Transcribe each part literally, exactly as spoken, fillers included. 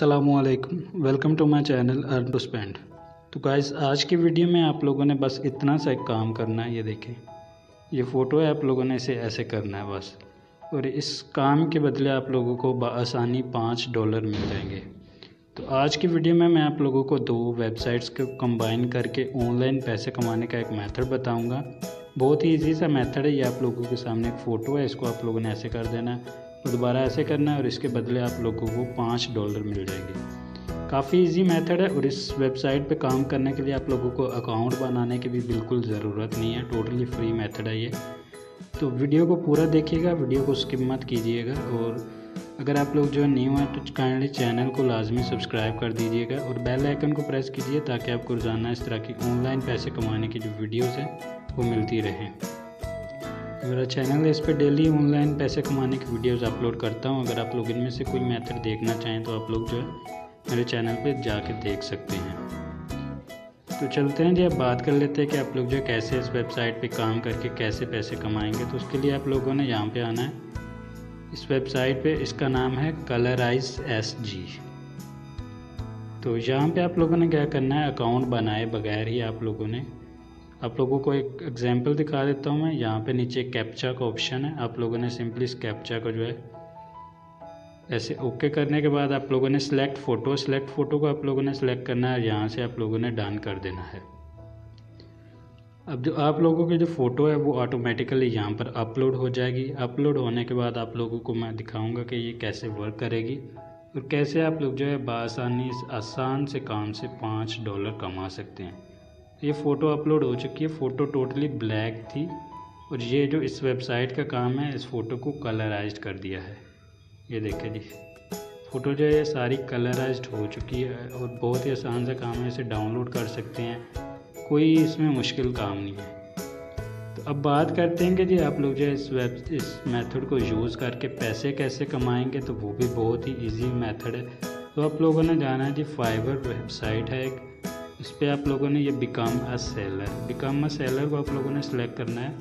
अस्सलामुअलैकुम, welcome to my channel earn to spend. तो guys, आज की वीडियो में आप लोगों ने बस इतना सा एक काम करना है। ये देखें, ये फ़ोटो है, आप लोगों ने इसे ऐसे करना है बस, और इस काम के बदले आप लोगों को बआसानी पाँच डॉलर मिल जाएंगे। तो आज की वीडियो में मैं आप लोगों को दो वेबसाइट्स को कंबाइन करके ऑनलाइन पैसे कमाने का एक मेथड बताऊँगा। बहुत ही ईजी सा मेथड है। ये आप लोगों के सामने एक फ़ोटो है, इसको आप लोगों ने ऐसे कर देना है और दोबारा ऐसे करना है, और इसके बदले आप लोगों को पाँच डॉलर मिल जाएंगे। काफ़ी इजी मेथड है, और इस वेबसाइट पे काम करने के लिए आप लोगों को अकाउंट बनाने की भी बिल्कुल ज़रूरत नहीं है। टोटली फ्री मेथड है ये। तो वीडियो को पूरा देखिएगा, वीडियो को स्किप मत कीजिएगा। और अगर आप लोग जो न्यू हैं तो काइंडली चैनल को लाजमी सब्सक्राइब कर दीजिएगा और बेल आइकन को प्रेस कीजिए, ताकि आपको रोज़ाना इस तरह की ऑनलाइन पैसे कमाने की जो वीडियोज़ हैं वो मिलती रहें। मेरा चैनल है, इस पर डेली ऑनलाइन पैसे कमाने की वीडियोस अपलोड करता हूं। अगर आप लोग इनमें से कोई मेथड देखना चाहें तो आप लोग जो है मेरे चैनल पे जाके देख सकते हैं। तो चलते हैं जी, अब बात कर लेते हैं कि आप लोग जो है कैसे इस वेबसाइट पे काम करके कैसे पैसे कमाएंगे। तो उसके लिए आप लोगों ने यहाँ पे आना है इस वेबसाइट पे। इसका नाम है कलराइज एस जी। तो यहाँ पे आप लोगों ने क्या करना है, अकाउंट बनाए बगैर ही आप लोगों ने, आप लोगों को एक एग्जांपल दिखा देता हूँ मैं। यहाँ पे नीचे कैप्चा का ऑप्शन है, आप लोगों ने सिंपली इस कैप्चा को जो है ऐसे ओके करने के बाद आप लोगों ने सिलेक्ट फ़ोटो सिलेक्ट फ़ोटो को आप लोगों ने सिलेक्ट करना है, यहाँ से आप लोगों ने डन कर देना है। अब जो आप लोगों की जो फ़ोटो है वो ऑटोमेटिकली यहाँ पर अपलोड हो जाएगी। अपलोड होने के बाद आप लोगों को मैं दिखाऊँगा कि ये कैसे वर्क करेगी और कैसे आप लोग जो है बआसानी आसान से काम से पाँच डॉलर कमा सकते हैं। ये फ़ोटो अपलोड हो चुकी है। फ़ोटो टोटली ब्लैक थी, और ये जो इस वेबसाइट का काम है, इस फ़ोटो को कलराइज्ड कर दिया है। ये देखें जी, फ़ोटो जो है सारी कलराइज्ड हो चुकी है, और बहुत ही आसान सा काम है। इसे डाउनलोड कर सकते हैं, कोई इसमें मुश्किल काम नहीं है। तो अब बात करते हैं कि जी आप लोग जो है इस वेब इस मेथड को यूज़ करके पैसे कैसे कमाएँगे। तो वो भी बहुत ही ईजी मेथड है। तो आप लोगों ने जाना है जी, फाइवर वेबसाइट है एक, इस पर आप लोगों ने ये become a seller become a seller को आप लोगों ने सेलेक्ट करना है।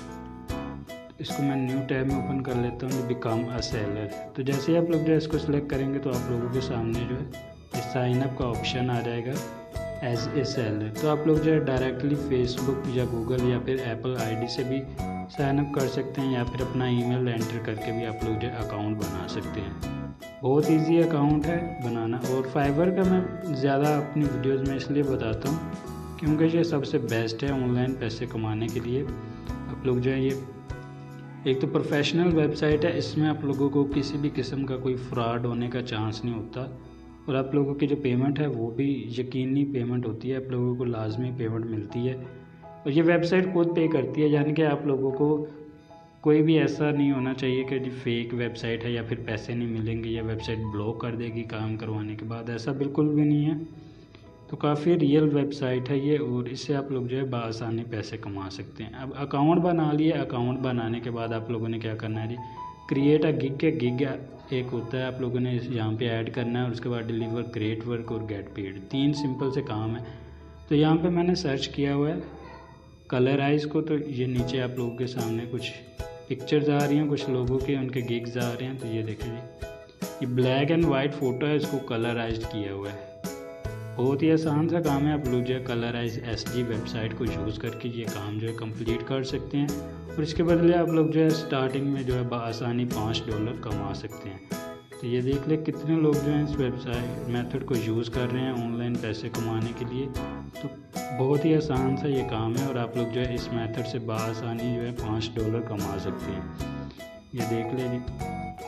इसको मैं न्यू टैब में ओपन कर लेता हूँ, बिकम अ सेलर। तो जैसे ही आप लोग जो है इसको सिलेक्ट करेंगे तो आप लोगों के सामने जो है साइन अप का ऑप्शन आ जाएगा एज ए सेलर। तो आप लोग जो है डायरेक्टली फेसबुक या गूगल या फिर एप्पल आईडी से भी साइन अप कर सकते हैं, या फिर अपना ईमेल एंटर करके भी आप लोग जो है अकाउंट बना सकते हैं। बहुत इजी अकाउंट है बनाना। और फाइवर का मैं ज़्यादा अपनी वीडियोस में इसलिए बताता हूँ क्योंकि ये सबसे बेस्ट है ऑनलाइन पैसे कमाने के लिए। आप लोग जो है ये एक तो प्रोफेशनल वेबसाइट है, इसमें आप लोगों को किसी भी किस्म का कोई फ्रॉड होने का चांस नहीं होता, और आप लोगों की जो पेमेंट है वो भी यकीनी पेमेंट होती है। आप लोगों को लाजमी पेमेंट मिलती है, और ये वेबसाइट खुद पे करती है। यानी कि आप लोगों को कोई भी ऐसा नहीं होना चाहिए कि जी फेक वेबसाइट है या फिर पैसे नहीं मिलेंगे या वेबसाइट ब्लॉक कर देगी काम करवाने के बाद। ऐसा बिल्कुल भी नहीं है। तो काफ़ी रियल वेबसाइट है ये, और इससे आप लोग जो है बआसानी पैसे कमा सकते हैं। अब अकाउंट बना लिए, अकाउंट बनाने के बाद आप लोगों ने क्या करना है जी, क्रिएट अ गिग के गिग एक होता है, आप लोगों ने यहाँ पे ऐड करना है, और उसके बाद डिलीवर, क्रिएट वर्क और गेट पेड, तीन सिंपल से काम है। तो यहाँ पर मैंने सर्च किया हुआ है कलराइज को। तो ये नीचे आप लोगों के सामने कुछ पिक्चर्स आ रही हैं कुछ लोगों के, उनके गिग्स आ रहे हैं। तो ये देखें जी, ये ब्लैक एंड वाइट फ़ोटो है, इसको कलराइज्ड किया हुआ है। बहुत ही आसान सा काम है। आप लोग जो है कलराइज एस जी वेबसाइट को यूज़ करके ये काम जो है कंप्लीट कर सकते हैं, और इसके बदले आप लोग जो है स्टार्टिंग में जो है बआसानी पाँच डॉलर कमा सकते हैं। तो ये देख ले कितने लोग जो हैं इस वेबसाइट मेथड को यूज़ कर रहे हैं ऑनलाइन पैसे कमाने के लिए। तो बहुत ही आसान सा ये काम है, और आप लोग जो है इस मेथड से बआसानी जो है पाँच डॉलर कमा सकते हैं। ये देख ले जी,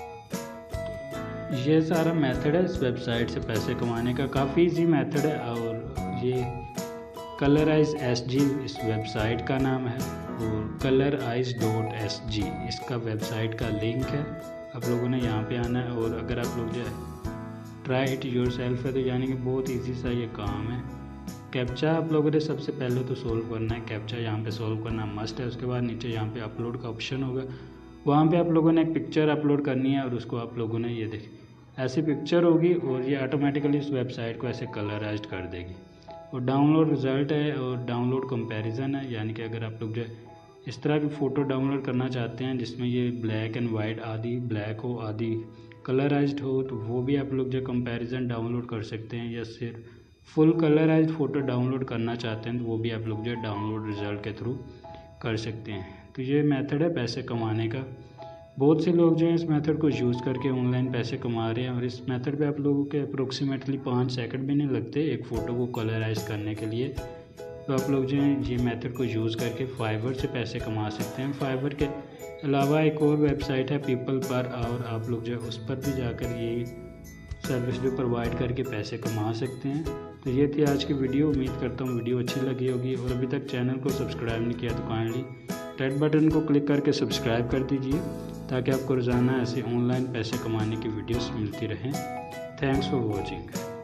ये सारा मेथड है इस वेबसाइट से पैसे कमाने का। काफ़ी इजी मेथड है, और ये कलराइज एस जी इस वेबसाइट का नाम है, और कलराइज डॉट एस जी इसका वेबसाइट का लिंक है। आप लोगों ने यहाँ पे आना है, और अगर आप लोग जो है ट्राई इट योर सेल्फ है, तो यानी कि बहुत ईजी सा ये काम है। कैप्चा आप लोगों ने सबसे पहले तो सोल्व करना है, कैप्चा यहाँ पे सोल्व करना मस्ट है। उसके बाद नीचे यहाँ पे अपलोड का ऑप्शन होगा, वहाँ पे आप लोगों ने एक पिक्चर अपलोड करनी है, और उसको आप लोगों ने ये देख ऐसी पिक्चर होगी, और ये ऑटोमेटिकली इस वेबसाइट को ऐसे कलराइज्ड कर देगी। और डाउनलोड रिज़ल्ट है, और डाउनलोड कंपैरिजन है, यानी कि अगर आप लोग जो है इस तरह की फ़ोटो डाउनलोड करना चाहते हैं जिसमें ये ब्लैक एंड वाइट, आधी ब्लैक हो आधी कलराइज्ड हो तो वो भी आप लोग जो कंपैरिजन डाउनलोड कर सकते हैं, या सिर्फ फुल कलराइज्ड फ़ोटो डाउनलोड करना चाहते हैं तो वो भी आप लोग जो डाउनलोड रिज़ल्ट के थ्रू कर सकते हैं। तो ये मेथड है पैसे कमाने का। बहुत से लोग जो हैं इस मेथड को यूज़ करके ऑनलाइन पैसे कमा रहे हैं, और इस मेथड पे आप लोगों के अप्रोक्सीमेटली पाँच सेकंड भी नहीं लगते एक फ़ोटो को कलराइज करने के लिए। तो आप लोग जो हैं ये मेथड को यूज़ करके फाइवर से पैसे कमा सकते हैं। फाइवर के अलावा एक और वेबसाइट है पीपल पर, और आप लोग जो है उस पर भी जाकर ये सर्विस भी प्रोवाइड करके पैसे कमा सकते हैं। तो ये थी आज की वीडियो। उम्मीद करता हूँ वीडियो अच्छी लगी होगी, और अभी तक चैनल को सब्सक्राइब नहीं किया तो काइंडली रेड बटन को क्लिक करके सब्सक्राइब कर दीजिए, ताकि आपको रोज़ाना ऐसे ऑनलाइन पैसे कमाने की वीडियोस मिलती रहें। Thanks for watching.